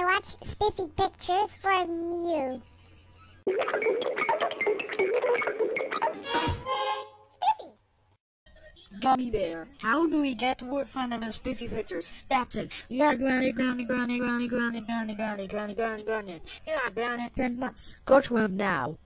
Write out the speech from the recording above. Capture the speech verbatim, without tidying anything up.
I watch Spiffy pictures from you. Spiffy! Gummy bear, how do we get more fun on the Spiffy pictures? That's it. You gotta ground it, ground it, ground it, ground it, ground it, ground it, ground it, ground it, ground it, ground it. You gotta ground it ten months. Go to him now.